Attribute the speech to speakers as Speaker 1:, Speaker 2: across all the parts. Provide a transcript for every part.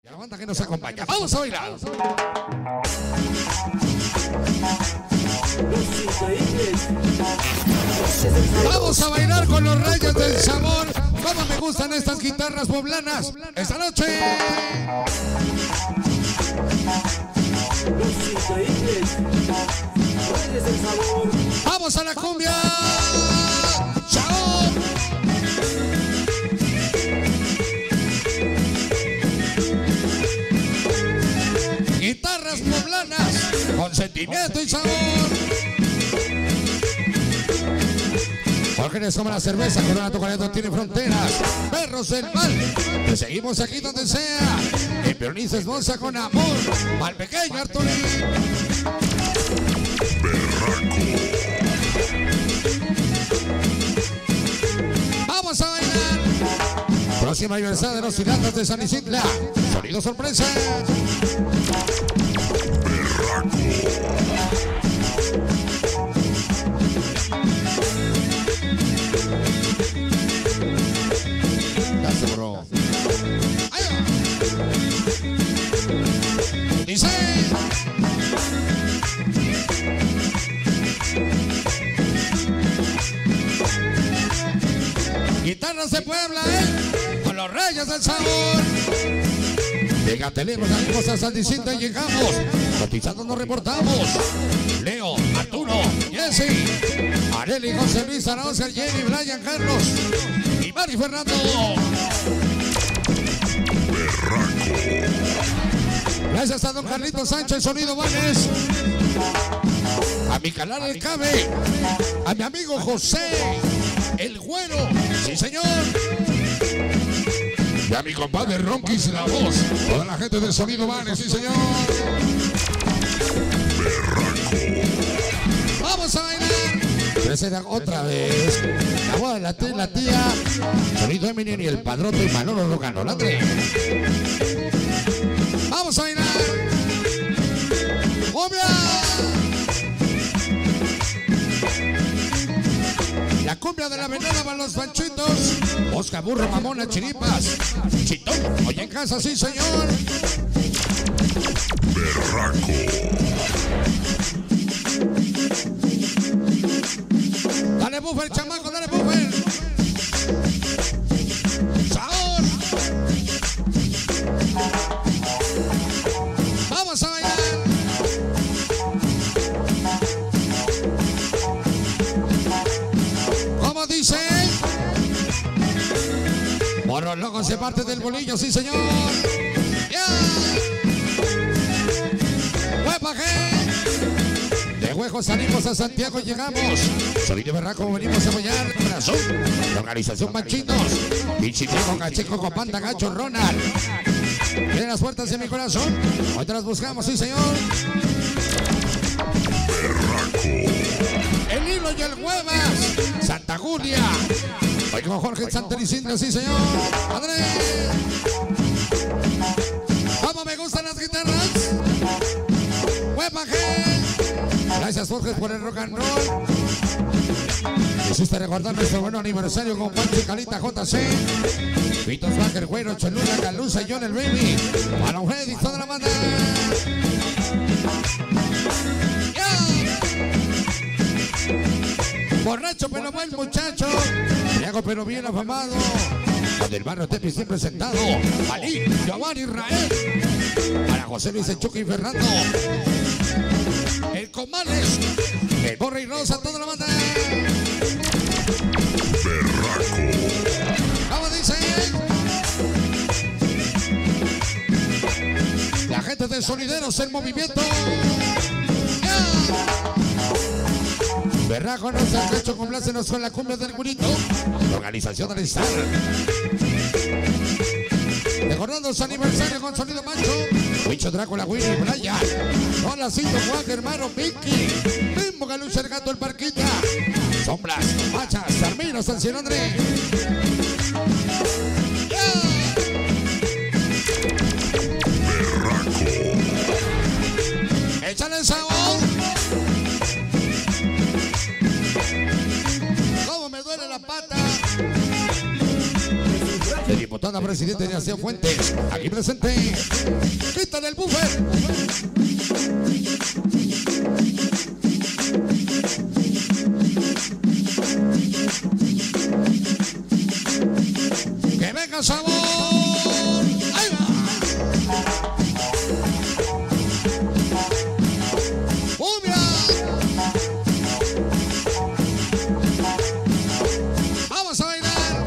Speaker 1: Y la banda que nos acompaña. ¡Vamos a bailar! Vamos a bailar con los Reyes del Sabor. ¿Cómo me gustan estas guitarras poblanas esta noche?
Speaker 2: Los increíbles Reyes del Sabor.
Speaker 1: ¡Vamos a la cumbia! ¡Chao! Guitarras poblanas con sentimiento y sabor. Órgenes como la cerveza, Corona Tocalet no tiene fronteras. Perros del mal, te seguimos aquí donde sea. En Peronistas Monza con amor, al pequeño Arturín. Vamos a bailar. Próxima aniversario de los Piratas de San Isidro. Sonido sorpresa. Gracias, bro. ¡Ahí va! Dice. Guitarras de Puebla, con los Reyes del Sabor. Llega, tenemos amigos a San Isidro y llegamos. Cotizando nos reportamos. Leo, Arturo, Jesse, Areli, José Luis, Ana Oscar, Jenny, Brian, Carlos y Mari Fernando. Gracias a don Carlitos Sánchez, Sonido Vanes. A mi canal El Cabe. A mi amigo José, el Güero. Sí, señor. Y a mi compadre Ronquis, la voz. Toda la gente de Sonido Vanes, sí, señor. Vamos a bailar. Presenta otra vez. La boda de la tía. Sonido Eminem y el padrote Manolo Locano. La tres. Vamos a bailar. ¡Cumbia! La cumbia de la venada para los panchitos. Oscar, burro, mamona, chiripas. Chitón, oye en casa, sí, señor. Berraco. Dale buffer, chamaco, dale buffer. Sabor. Vamos a bailar. ¿Cómo dice? Morro loco se parte del bolillo, sí, señor. Yeah. De Huejos salimos a Santiago y llegamos. Sonido Berraco, venimos a apoyar. Corazón, la organización Manchitos. Pichitrico, Cacheco, Copanda, Gacho, Ronald. Miren las puertas de mi corazón. Hoy te las buscamos, sí, señor. Berraco. El Hilo y el Huevas. Santa Julia. Hoy con Jorge Santa Isidro, sí, señor. Padre. ¿Cómo me gustan las guitarras? Gracias, Jorge, por el rock and roll. Quisiste recordar nuestro buen aniversario con Pancho y Calita JC. Vitos Baker, Güero, Cholula, Galuza, John el Baby. Para Fred y toda la banda. Yeah. Borracho pero buen muchacho. Briago pero bien afamado. Del barrio Tepi siempre sentado. Ali, Giovanni, Israel. Para José Luis, el Chucky y Fernando. El Comales. El Borre y Rosa, toda la banda. Berraco. ¿Cómo dice? La gente de Sonideros en movimiento. Yeah. Berraco nos ha hecho complácenos con la cumbia del Gurito. La organización del Star. Recordando su aniversario con Sonido Mancho. Bicho, Drácula, Winnie, Brian. Hola, Cito, Juan, hermano, Vicky. Bimbo, Galucha, el Gato, el Parquita. Sombras, Machas, Sarmino, San Silondre. Yeah. Berraco. Échale el sabor. ¿Cómo me duele la pata? diputada presidente de Nación Fuentes, aquí presente, Pista del Buffer. ¡Que venga el sabor! ¡Ahí va! ¡Cumbia! ¡Vamos a bailar!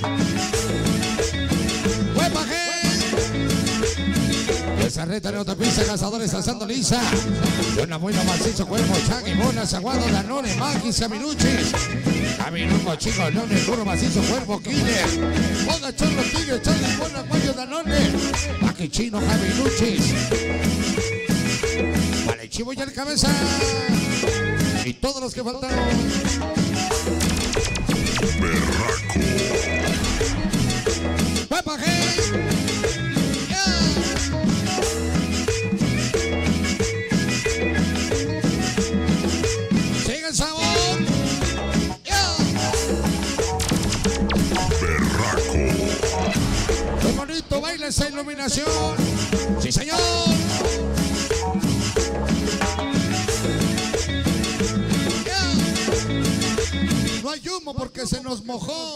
Speaker 1: ¡Huepaje! Esa reta de autopista, cazadores alzando lisa. Buena, buena, macizo, cuerpo, chagui, mona, zaguado, danone, maquis, caminuchis. Caminuco, chico, danone, duro, macizo, cuerpo, killer. Ponga, chorro, tigre, chorro, buena, cuello, danone. Maqui, chino, caminuchis. Vale, chivo y el cabeza. Y todos los que faltaron.
Speaker 3: Berraco.
Speaker 1: ¡Huepaje! ¡Sigue el sabor!
Speaker 3: Berraco.
Speaker 1: ¡Qué bonito baila esa iluminación! ¡Sí, señor! No hay humo porque se nos mojó.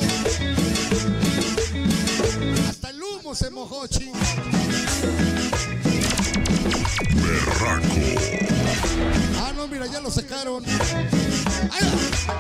Speaker 1: Hasta el humo se mojó, chico.
Speaker 3: Berraco.
Speaker 1: Ah, no, mira, ya lo secaron. ¡Ahí va!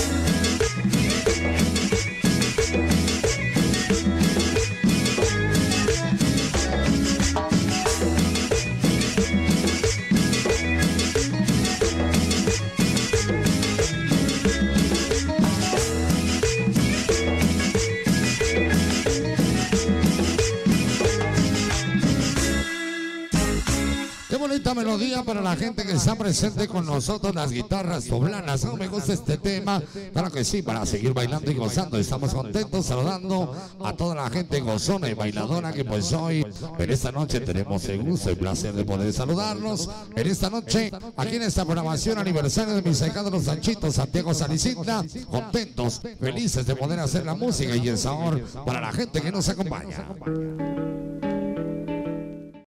Speaker 1: Qué bonita melodía para la gente que está presente con nosotros, las guitarras poblanas. No me gusta este tema, claro que sí, para seguir bailando y gozando. Estamos contentos saludando a toda la gente gozona y bailadora que pues hoy, en esta noche tenemos el gusto y placer de poder saludarnos. En esta noche, aquí en esta programación aniversario de mis ahijados los Sanchitos, Santiago Salicinta, contentos, felices de poder hacer la música y el sabor para la gente que nos acompaña.